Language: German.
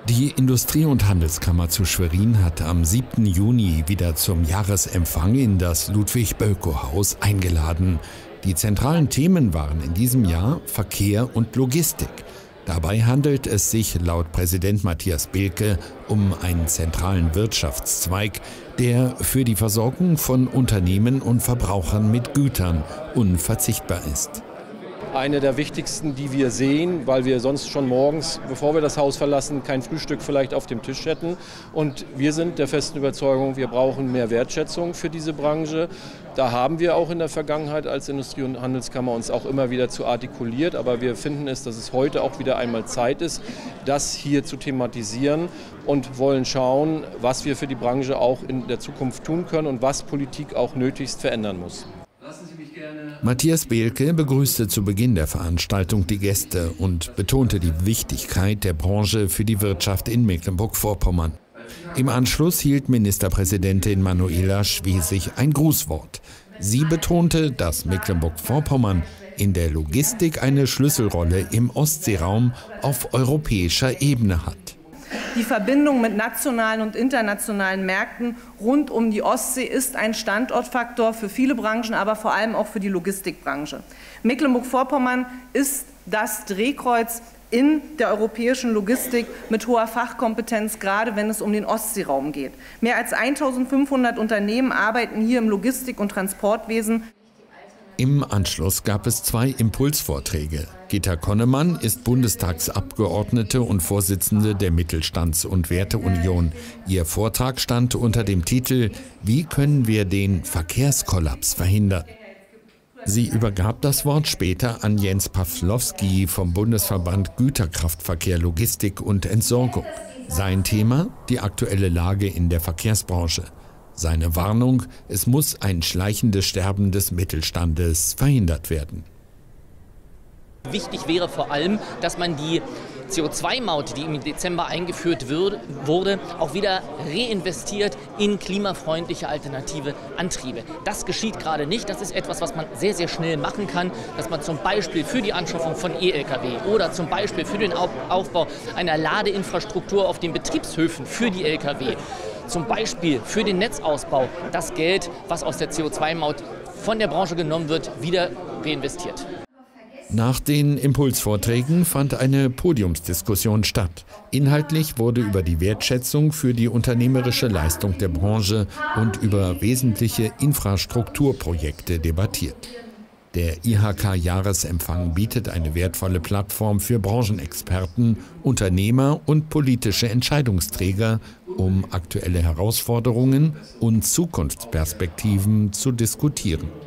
Die Industrie- und Handelskammer zu Schwerin hat am 7. Juni wieder zum Jahresempfang in das Ludwig-Bölkow-Haus eingeladen. Die zentralen Themen waren in diesem Jahr Verkehr und Logistik. Dabei handelt es sich laut Präsident Matthias Behlke um einen zentralen Wirtschaftszweig, der für die Versorgung von Unternehmen und Verbrauchern mit Gütern unverzichtbar ist. Eine der wichtigsten, die wir sehen, weil wir sonst schon morgens, bevor wir das Haus verlassen, kein Frühstück vielleicht auf dem Tisch hätten. Und wir sind der festen Überzeugung, wir brauchen mehr Wertschätzung für diese Branche. Da haben wir auch in der Vergangenheit als Industrie- und Handelskammer uns auch immer wieder zu artikuliert. Aber wir finden es, dass es heute auch wieder einmal Zeit ist, das hier zu thematisieren und wollen schauen, was wir für die Branche auch in der Zukunft tun können und was Politik auch nötigst verändern muss. Matthias Behlke begrüßte zu Beginn der Veranstaltung die Gäste und betonte die Wichtigkeit der Branche für die Wirtschaft in Mecklenburg-Vorpommern. Im Anschluss hielt Ministerpräsidentin Manuela Schwesig ein Grußwort. Sie betonte, dass Mecklenburg-Vorpommern in der Logistik eine Schlüsselrolle im Ostseeraum auf europäischer Ebene hat. Die Verbindung mit nationalen und internationalen Märkten rund um die Ostsee ist ein Standortfaktor für viele Branchen, aber vor allem auch für die Logistikbranche. Mecklenburg-Vorpommern ist das Drehkreuz in der europäischen Logistik mit hoher Fachkompetenz, gerade wenn es um den Ostseeraum geht. Mehr als 1.500 Unternehmen arbeiten hier im Logistik- und Transportwesen. Im Anschluss gab es 2 Impulsvorträge. Gitta Konnemann ist Bundestagsabgeordnete und Vorsitzende der Mittelstands- und Werteunion. Ihr Vortrag stand unter dem Titel »Wie können wir den Verkehrskollaps verhindern?« Sie übergab das Wort später an Jens Pawlowski vom Bundesverband Güterkraftverkehr, Logistik und Entsorgung. Sein Thema: die aktuelle Lage in der Verkehrsbranche. Seine Warnung: es muss ein schleichendes Sterben des Mittelstandes verhindert werden. Wichtig wäre vor allem, dass man die CO2-Maut, die im Dezember eingeführt wurde, auch wieder reinvestiert in klimafreundliche alternative Antriebe. Das geschieht gerade nicht. Das ist etwas, was man sehr, sehr schnell machen kann, dass man zum Beispiel für die Anschaffung von E-Lkw oder zum Beispiel für den Aufbau einer Ladeinfrastruktur auf den Betriebshöfen für die Lkw, zum Beispiel für den Netzausbau, das Geld, was aus der CO2-Maut von der Branche genommen wird, wieder reinvestiert. Nach den Impulsvorträgen fand eine Podiumsdiskussion statt. Inhaltlich wurde über die Wertschätzung für die unternehmerische Leistung der Branche und über wesentliche Infrastrukturprojekte debattiert. Der IHK-Jahresempfang bietet eine wertvolle Plattform für Branchenexperten, Unternehmer und politische Entscheidungsträger, um aktuelle Herausforderungen und Zukunftsperspektiven zu diskutieren.